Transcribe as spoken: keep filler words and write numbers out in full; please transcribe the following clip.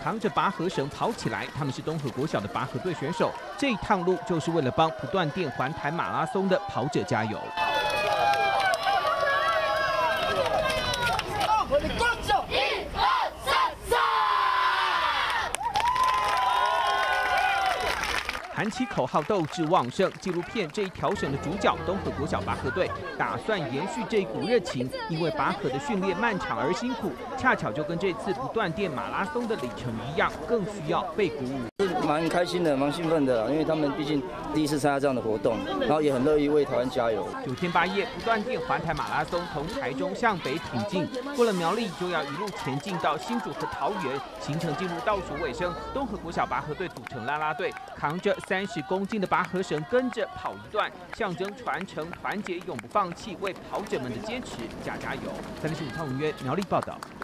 扛着拔河绳跑起来。他们是东河国小的拔河队选手，这一趟路就是为了帮不断电环台马拉松的跑者加油。 喊起口号，斗志旺盛。纪录片这一条绳的主角东河国小拔河队打算延续这股热情，因为拔河的训练漫长而辛苦，恰巧就跟这次不断电马拉松的里程一样，更需要被鼓舞。 是蛮开心的，蛮兴奋的，因为他们毕竟第一次参加这样的活动，然后也很乐意为台湾加油。 九天八夜不断电环台马拉松从台中向北挺进，过了苗栗就要一路前进到新竹和桃园，行程进入倒数尾声。东河国小拔河队组成啦啦队，扛着 三十公斤的拔河绳跟着跑一段，象征传承、团结、永不放弃，为跑者们的坚持加加油。三立新闻汤文渊苗栗报道。